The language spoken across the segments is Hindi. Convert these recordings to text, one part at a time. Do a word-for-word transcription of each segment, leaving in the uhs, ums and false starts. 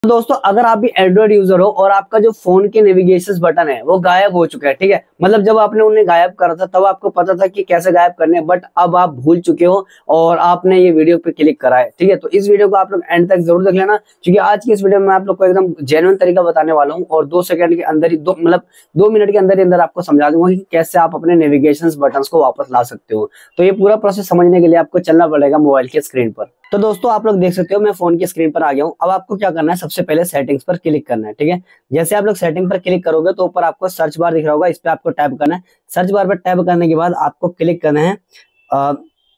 तो दोस्तों अगर आप भी एंड्रॉइड यूजर हो और आपका जो फोन के नेविगेशन बटन है वो गायब हो चुका है, ठीक है, मतलब जब आपने उन्हें गायब करा था तब आपको पता था कि कैसे गायब करने हैं, बट अब आप भूल चुके हो और आपने ये वीडियो पे क्लिक करा है, ठीक है। तो इस वीडियो को आप लोग एंड तक जरूर देख लेना, क्योंकि आज की इस वीडियो में आप लोग को एकदम जेन्युइन तरीका बताने वाला हूँ और दो सेकंड के अंदर ही दो मतलब दो मिनट के अंदर ही अंदर आपको समझा दूंगा कि कैसे आप अपने नेविगेशन बटन को वापस ला सकते हो। तो ये पूरा प्रोसेस समझने के लिए आपको चलना पड़ेगा मोबाइल के स्क्रीन पर। तो दोस्तों आप लोग देख सकते हो मैं फोन की स्क्रीन पर आ गया हूँ। अब आपको क्या करना है, सबसे पहले सेटिंग्स पर क्लिक करना है, ठीक है। जैसे आप लोग सेटिंग पर क्लिक करोगे तो ऊपर आपको सर्च बार दिख रहा होगा, इस पे आपको टैप करना है। सर्च बार पर टैप करने के बाद आपको क्लिक करना है आ,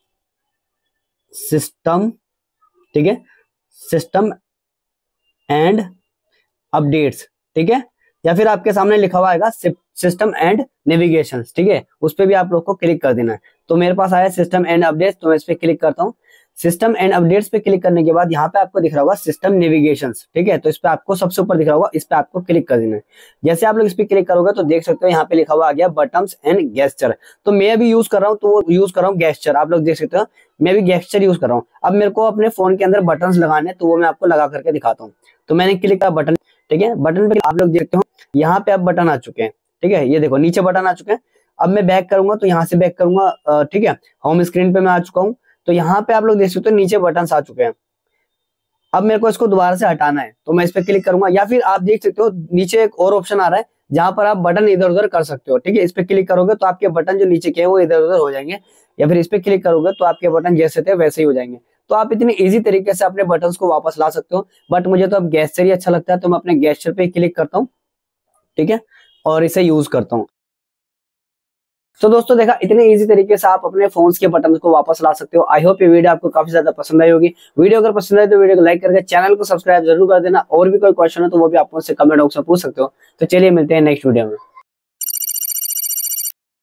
सिस्टम, ठीक है, सिस्टम एंड अपडेट्स, ठीक है, या फिर आपके सामने लिखा हुआ आएगा सिस्टम एंड नेविगेशन, ठीक है, उस पर भी आप लोग को क्लिक कर देना है। तो मेरे पास आया सिस्टम एंड अपडेट्स, तो मैं इस पे क्लिक करता हूँ। सिस्टम एंड अपडेट्स पे क्लिक करने के बाद यहाँ पे आपको दिख रहा होगा सिस्टम नेविगेशंस, ठीक है, तो इस पे आपको सबसे ऊपर दिख रहा होगा, इस पे आपको क्लिक कर देना है। जैसे आप लोग इस पे क्लिक करोगे तो देख सकते हो यहाँ पे लिखा हुआ आ गया बटन्स एंड गेस्चर। तो मैं अभी यूज कर रहा हूँ, तो वो यूज कर रहा हूँ गेस्चर, आप लोग देख सकते हो मैं भी गेस्चर यूज कर रहा हूँ। अब मेरे को अपने फोन के अंदर बटन लगाने, तो वो मैं आपको लगा करके दिखाता हूँ। तो मैंने क्लिक किया बटन, ठीक है, बटन पे आप लोग देखते हो यहाँ पे अब बटन आ चुके हैं, ठीक है, ये देखो नीचे बटन आ चुके हैं। अब मैं बैक करूंगा तो यहाँ से बैक करूंगा, ठीक है, होम स्क्रीन पे मैं आ चुका हूँ। तो यहाँ पे आप लोग देख सकते हो नीचे बटन आ चुके हैं। अब मेरे को इसको दोबारा से हटाना है, तो मैं इस पे क्लिक करूंगा, या फिर आप देख सकते हो नीचे एक और ऑप्शन आ रहा है जहां पर आप बटन इधर उधर कर सकते हो, ठीक है। इस पे क्लिक करोगे तो आपके बटन जो नीचे के हैं वो इधर उधर हो जाएंगे, या फिर इस पे क्लिक करोगे तो आपके बटन जैसे थे वैसे ही हो जाएंगे। तो आप इतनी इजी तरीके से अपने बटन को वापस ला सकते हो। बट मुझे तो अब गेस्चर ही अच्छा लगता है, तो मैं अपने गेस्चर पे क्लिक करता हूँ, ठीक है, और इसे यूज करता हूँ। तो दोस्तों देखा, इतने इजी तरीके से आप अपने फोन्स के बटन को वापस ला सकते हो। आई होप ये वीडियो आपको काफी ज्यादा पसंद आई होगी। वीडियो अगर पसंद आए तो वीडियो को लाइक करके चैनल को सब्सक्राइब जरूर कर देना। और भी कोई क्वेश्चन है तो वो भी आप मुझसे कमेंट बॉक्स में पूछ सकते हो। तो चलिए मिलते हैं नेक्स्ट वीडियो में।